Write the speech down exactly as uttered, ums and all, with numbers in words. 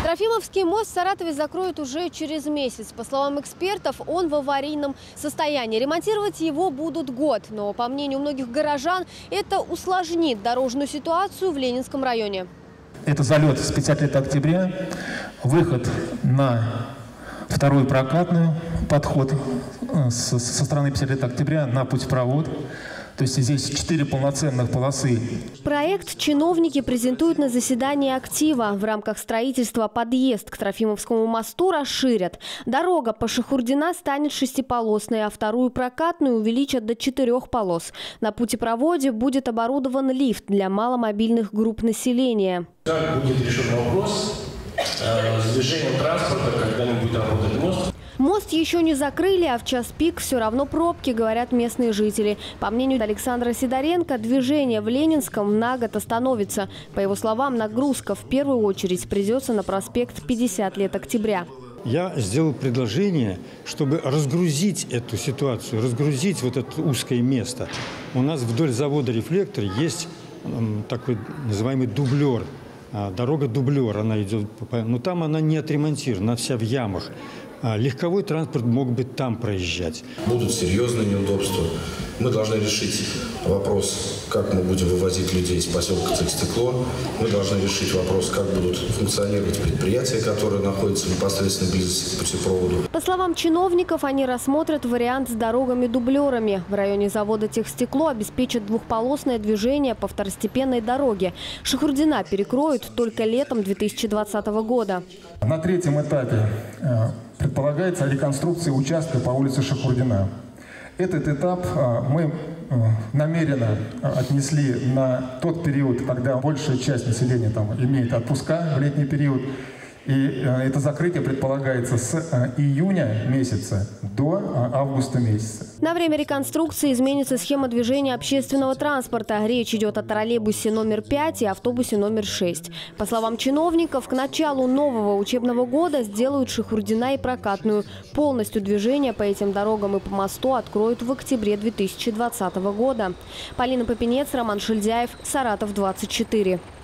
Трофимовский мост в Саратове закроют уже через месяц. По словам экспертов, он в аварийном состоянии. Ремонтировать его будут год. Но, по мнению многих горожан, это усложнит дорожную ситуацию в Ленинском районе. Это залет с пятидесяти лет октября, выход на вторую прокатную, подход со стороны пятидесяти лет октября на путепровод. То есть здесь четыре полноценных полосы. Проект чиновники презентуют на заседании актива. В рамках строительства подъезд к Трофимовскому мосту расширят. Дорога по Шахурдина станет шестиполосной, а вторую прокатную увеличат до четырех полос. На путепроводе будет оборудован лифт для маломобильных групп населения. Как будет решен вопрос э, с движением транспорта, когда не будет работать мост? Мост еще не закрыли, а в час пик все равно пробки, говорят местные жители. По мнению Александра Сидоренко, движение в Ленинском на год остановится. По его словам, нагрузка в первую очередь придется на проспект пятидесяти лет октября. Я сделал предложение, чтобы разгрузить эту ситуацию, разгрузить вот это узкое место. У нас вдоль завода «Рефлектор» есть такой называемый дублер. Дорога дублер, она идет, но там она не отремонтирована, она вся в ямах. Легковой транспорт мог бы там проезжать. Будут серьезные неудобства. Мы должны решить вопрос, как мы будем вывозить людей из поселка Цехстекло. Мы должны решить вопрос, как будут функционировать предприятия, которые находятся в непосредственной близости к путепроводу. По словам чиновников, они рассмотрят вариант с дорогами-дублерами. В районе завода Техстекло обеспечат двухполосное движение по второстепенной дороге. Шахурдина перекроют только летом две тысячи двадцатого года. На третьем этапе предполагается реконструкция участка по улице Шахурдина. Этот этап мы намеренно отнесли на тот период, когда большая часть населения там имеет отпуска в летний период. И это закрытие предполагается с июня месяца до августа месяца. На время реконструкции изменится схема движения общественного транспорта. Речь идет о троллейбусе номер пять и автобусе номер шесть. По словам чиновников, к началу нового учебного года сделают Шахурдина и прокатную. Полностью движение по этим дорогам и по мосту откроют в октябре две тысячи двадцатого года. Полина Попенец, Роман Шильдяев, Саратов двадцать четыре.